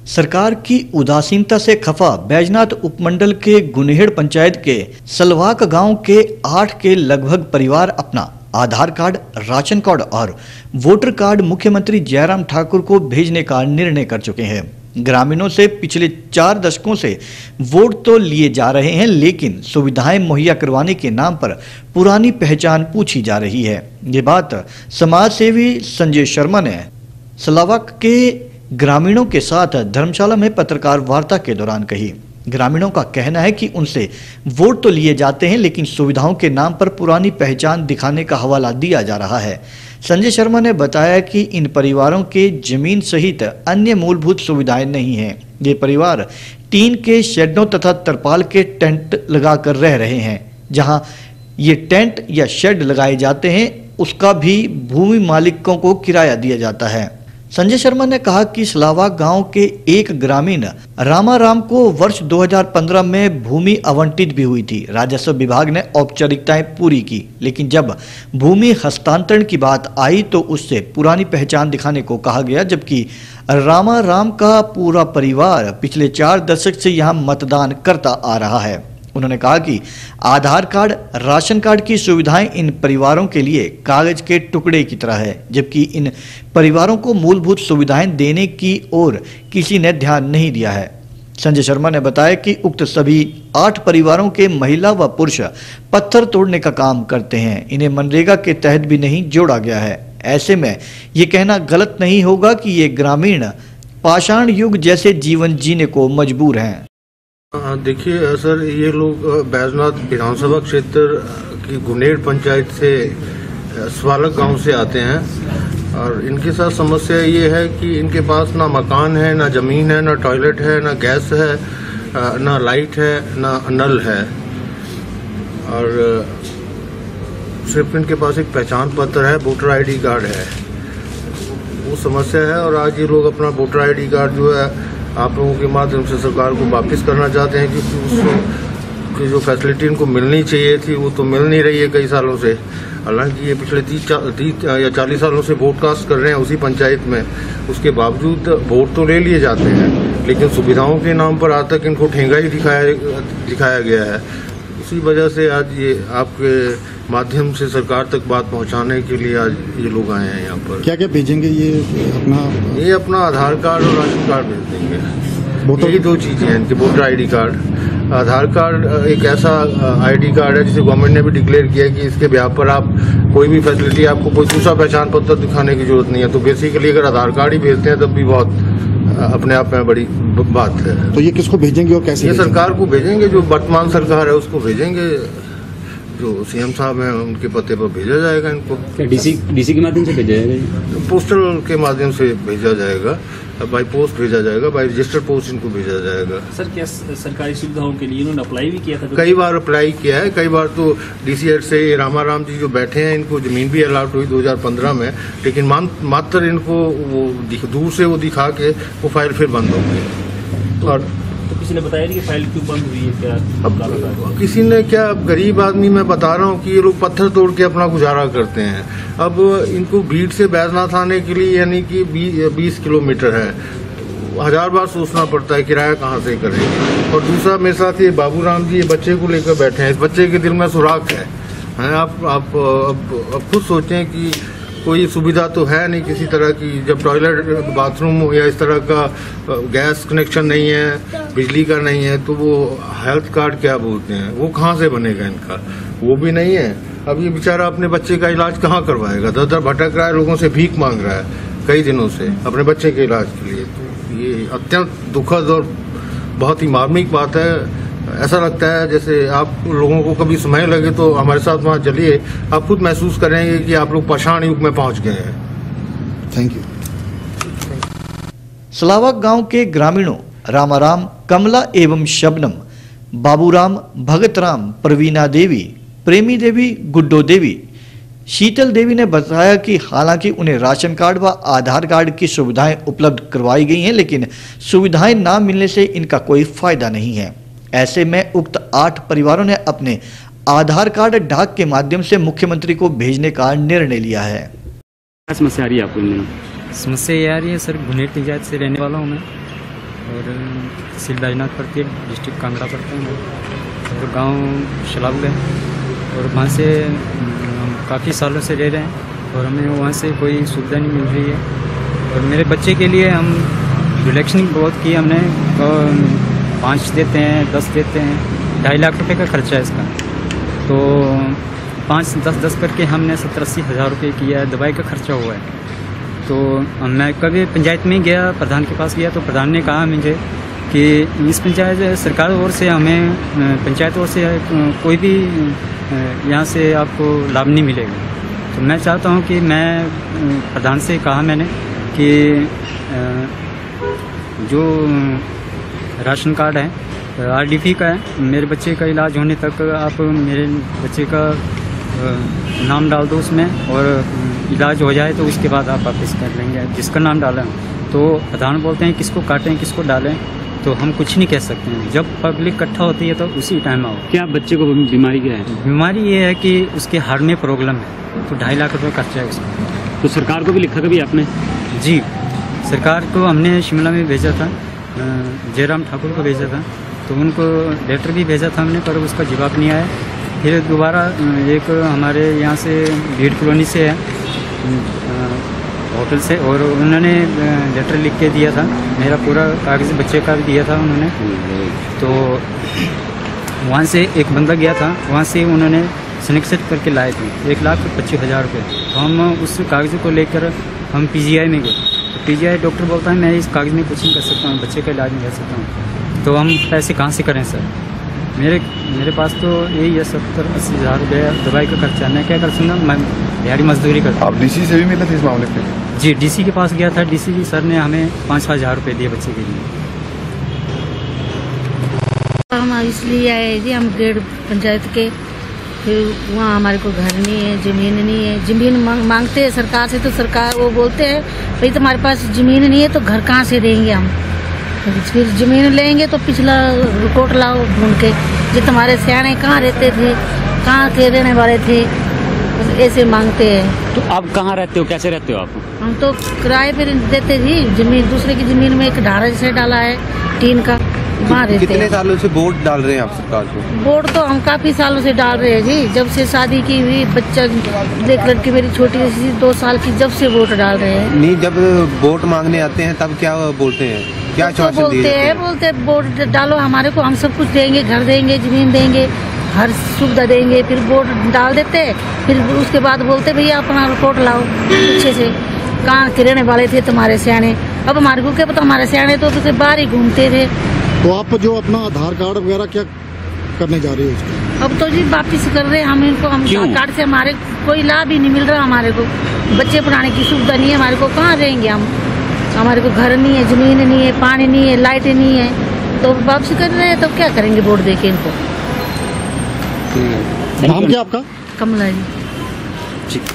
सरकार की उदासीनता से खफा बैजनाथ उपमंडल के गुनहेड़ पंचायत के सलवाक गांव के 8 के लगभग परिवार अपना आधार कार्ड, राशन कार्ड और वोटर कार्ड मुख्यमंत्री जयराम ठाकुर को भेजने का निर्णय कर चुके हैं। ग्रामीणों से पिछले 4 दशकों से वोट तो लिए जा रहे हैं, लेकिन सुविधाएं मुहैया करवाने के नाम पर पुरानी पहचान पूछी जा रही है। ये बात समाज सेवी संजय शर्मा ने सलावक के ग्रामीणों के साथ धर्मशाला में पत्रकार वार्ता के दौरान कही। ग्रामीणों का कहना है कि उनसे वोट तो लिए जाते हैं, लेकिन सुविधाओं के नाम पर पुरानी पहचान दिखाने का हवाला दिया जा रहा है। संजय शर्मा ने बताया कि इन परिवारों के जमीन सहित अन्य मूलभूत सुविधाएं नहीं हैं। ये परिवार टीन के शेडों तथा तरपाल के टेंट लगाकर रह रहे हैं। जहां ये टेंट या शेड लगाए जाते हैं, उसका भी भूमि मालिकों को किराया दिया जाता है। संजय शर्मा ने कहा कि सलावा गांव के एक ग्रामीण रामाराम को वर्ष 2015 में भूमि आवंटित भी हुई थी। राजस्व विभाग ने औपचारिकताएं पूरी की, लेकिन जब भूमि हस्तांतरण की बात आई तो उससे पुरानी पहचान दिखाने को कहा गया, जबकि रामाराम का पूरा परिवार पिछले 4 दशक से यहां मतदान करता आ रहा है। उन्होंने कहा कि आधार कार्ड, राशन कार्ड की सुविधाएं इन परिवारों के लिए कागज के टुकड़े की तरह है, जबकि इन परिवारों को मूलभूत सुविधाएं देने की ओर किसी ने ध्यान नहीं दिया है। संजय शर्मा ने बताया कि उक्त सभी 8 परिवारों के महिला व पुरुष पत्थर तोड़ने का काम करते हैं। इन्हें मनरेगा के तहत भी नहीं जोड़ा गया है। ऐसे में ये कहना गलत नहीं होगा कि ये ग्रामीण पाषाण युग जैसे जीवन जीने को मजबूर हैं। देखिए सर, ये लोग बैजनाथ विधानसभा क्षेत्र की गुनहेड़ पंचायत से सवालक गांव से आते हैं और इनके साथ समस्या ये है कि इनके पास ना मकान है, ना ज़मीन है, ना टॉयलेट है, ना गैस है, ना लाइट है, ना नल है और सिर्फ इनके पास एक पहचान पत्र है, वोटर आईडी कार्ड है। वो समस्या है और आज ये लोग अपना वोटर आईडी कार्ड जो है आप लोगों के माध्यम से सरकार को वापस करना चाहते हैं, क्योंकि उसकी जो फैसिलिटी इनको मिलनी चाहिए थी वो तो मिल नहीं रही है कई सालों से। हालांकि ये पिछले 30 या 40 सालों से वोट कास्ट कर रहे हैं उसी पंचायत में, उसके बावजूद वोट तो ले लिए जाते हैं, लेकिन सुविधाओं के नाम पर आज तक इनको ठेंगा ही दिखाया गया है। उसी वजह से आज ये आपके माध्यम से सरकार तक बात पहुंचाने के लिए आज ये लोग आए हैं यहाँ पर। क्या क्या भेजेंगे? ये अपना आधार कार्ड और राशन कार्ड भेज देंगे। यही 2 चीजें हैं इनके, voter ID card. Aadhaar card एक ऐसा आईडी कार्ड है जिसे गवर्नमेंट ने भी डिक्लेयर किया कि इसके ब्याह पर आप कोई भी फैसिलिटी, आपको कोई दूसरा पहचान पत्र दिखाने की जरूरत नहीं है। तो बेसिकली अगर आधार कार्ड ही भेजते हैं तब भी बहुत अपने आप में बड़ी बात है। तो ये किसको भेजेंगे और कैसे? ये सरकार को भेजेंगे, जो वर्तमान सरकार है उसको भेजेंगे, जो सीएम साहब हैं उनके पते पर भेजा जाएगा इनको। क्या डीसी के माध्यम से भेजा जाएगा? पोस्टल के माध्यम से भेजा जाएगा, बाई पोस्ट भेजा जाएगा, बाई रजिस्टर्ड पोस्ट इनको भेजा जाएगा। सर, क्या सरकारी सुविधाओं के लिए इन्होंने अप्लाई भी किया था? कई बार अप्लाई किया है, कई बार तो डीसीएड से रामाराम जी जो बैठे हैं इनको जमीन भी अलाट हुई 2015 में, लेकिन मात्र इनको वो दूर से वो दिखा के वो फाइल फिर बंद हो गई। और तो किसी ने बताया कि फाइल क्यों बंद हुई है? क्या अब किसी ने क्या, गरीब आदमी मैं बता रहा हूँ कि ये लोग पत्थर तोड़ के अपना गुजारा करते हैं। अब इनको भीड़ से बैजनाथ आने के लिए यानी कि 20 किलोमीटर है, 1000 बार सोचना पड़ता है किराया कहाँ से करेंगे। और दूसरा मेरे साथ ये बाबूराम जी ये बच्चे को लेकर बैठे हैं, इस बच्चे के दिल में सुराख है। आप खुद सोचें कि कोई सुविधा तो है नहीं किसी तरह की, जब टॉयलेट, बाथरूम या इस तरह का गैस कनेक्शन नहीं है, बिजली का नहीं है, तो वो हेल्थ कार्ड क्या बोलते हैं वो कहाँ से बनेगा इनका, वो भी नहीं है। अब ये बेचारा अपने बच्चे का इलाज कहाँ करवाएगा? दर भटक रहा है, लोगों से भीख मांग रहा है कई दिनों से अपने बच्चे के इलाज के लिए। तो ये अत्यंत दुखद और बहुत ही मार्मिक बात है। ऐसा लगता है जैसे आप लोगों को कभी समय लगे तो हमारे साथ वहाँ चलिए, आप खुद महसूस करेंगे कि आप लोग पाषाण युग में पहुंच गए हैं। Thank you. सलावक गांव के ग्रामीणों रामाराम, कमला एवं शबनम, बाबूराम, भगतराम, प्रवीणा देवी, प्रेमी देवी, गुड्डो देवी, शीतल देवी ने बताया कि हालांकि उन्हें राशन कार्ड व आधार कार्ड की सुविधाएं उपलब्ध करवाई गई हैं, लेकिन सुविधाएं ना मिलने से इनका कोई फायदा नहीं है। ऐसे में उक्त 8 परिवारों ने अपने आधार कार्ड डाक के माध्यम से मुख्यमंत्री को भेजने का निर्णय लिया है। क्या समस्या आ रही है आपको? समस्या ये आ रही है सर, गुनहेड़ पंचायत से रहने वाला हूँ मैं, और तहसील बैजनाथ पड़ती है, डिस्ट्रिक्ट कांगड़ा पड़ता है और गांव शलाब है और वहाँ से हम काफ़ी सालों से रह रहे हैं और हमें वहाँ से कोई सुविधा नहीं मिल रही है। और मेरे बच्चे के लिए हम रिलेक्शन बहुत की हमने, 5 देते हैं, 10 देते हैं, 2.5 लाख रुपए का खर्चा है इसका। तो 5, 10, 10 करके हमने 70-80 हज़ार रुपये किया है, दवाई का खर्चा हुआ है। तो मैं कभी पंचायत में गया, प्रधान के पास गया तो प्रधान ने कहा मुझे कि इस पंचायत सरकार ओर से हमें, पंचायत ओर से कोई भी यहाँ से आपको लाभ नहीं मिलेगा। तो मैं चाहता हूँ कि मैं प्रधान से कहा मैंने कि जो राशन कार्ड है RDP का है, मेरे बच्चे का इलाज होने तक आप मेरे बच्चे का नाम डाल दो उसमें और इलाज हो जाए तो उसके बाद आप वापस कर लेंगे जिसका नाम डाला है। तो प्रधान बोलते हैं किसको काटें किसको डालें, तो हम कुछ नहीं कह सकते हैं। जब पब्लिक इकट्ठा होती है तो उसी टाइम आओ। क्या बच्चे को बीमारी क्या है? बीमारी ये है कि उसके हार्ट में प्रॉब्लम है, तो 2.5 लाख रुपये खर्चा है उसमें। तो सरकार को भी लिखा कभी आपने? जी, सरकार को हमने शिमला में भेजा था, जयराम ठाकुर को भेजा था, तो उनको लेटर भी भेजा था हमने, पर उसका जवाब नहीं आया। फिर दोबारा एक हमारे यहाँ से भीड़ कॉलोनी से है, होटल से, और उन्होंने लेटर लिख के दिया था, मेरा पूरा कागज़ बच्चे का भी दिया था उन्होंने। तो वहाँ से एक बंदा गया था, वहाँ से उन्होंने सनेक्सेट करके लाए थे 1,25,000 रुपये। तो हम उस कागज़ को लेकर हम PGI में गए। तो PGI डॉक्टर बोलता है मैं इस कागज़ में कुछ नहीं कर सकता हूँ, बच्चे का इलाज नहीं कर सकता हूँ। तो हम पैसे कहाँ से करें सर? मेरे पास तो यही है 70-80 हज़ार रुपये दवाई का खर्चा। मैं क्या कर सकता, मैं दिहाड़ी मजदूरी करता। आप DC से भी मिले थे इस मामले पे? जी, DC के पास गया था। DC सर ने हमें 5 हज़ार रुपये दिए बच्चे के लिए। हम इसलिए आए जी, हम ग्रेड पंचायत के, फिर वहाँ हमारे को घर नहीं है, ज़मीन नहीं है। ज़मीन मांगते हैं सरकार से, तो सरकार वो बोलते हैं भाई तुम्हारे पास ज़मीन नहीं है तो घर कहाँ से देंगे हम। फिर ज़मीन लेंगे तो पिछला रिपोर्ट लाओ ढूंढ के, जो तुम्हारे सियाने कहाँ रहते थे, कहाँ के रहने वाले थे, ऐसे मांगते हैं। तो आप कहाँ रहते हो, कैसे रहते हो आप? हम तो किराए पे देते जी, जमीन दूसरे की ज़मीन में एक ढारा जैसे डाला है टीन का, वहाँ रहते हैं। कितने सालों से वोट डाल रहे हैं आप सरकार को? वोट तो हम काफ़ी सालों से डाल रहे हैं जी, जब से शादी की हुई, बच्चा देख लड़की मेरी छोटी सी 2 साल की, जब से वोट डाल रहे हैं। नहीं, जब वोट मांगने आते हैं तब क्या बोलते हैं, क्या आश्वासन बोलते हैं वोट डालो हमारे को, हम सब कुछ देंगे, घर देंगे, जमीन देंगे, हर सुविधा देंगे। फिर वोट डाल देते, फिर उसके बाद बोलते भैया अपना रिपोर्ट लाओ अच्छे से, कहाँ के रहने वाले थे तुम्हारे सियाने। अब हमारे को क्या पता, हमारे सियाने तो बाहर ही घूमते थे। तो आप जो अपना आधार कार्ड वगैरह क्या करने जा रहे हो उसका? अब तो जी वापिस कर रहे हैं हम इनको। हम आधार कार्ड से हमारे कोई लाभ ही नहीं मिल रहा हमारे को, बच्चे पढ़ाने की सुविधा नहीं है हमारे को, कहाँ रहेंगे हम। हमारे को घर नहीं है, जमीन नहीं है, पानी नहीं है, लाइट नहीं है, तो वापसी कर रहे हैं, तो क्या करेंगे वोट देके इनको। नाम क्या आपका? कमला जी।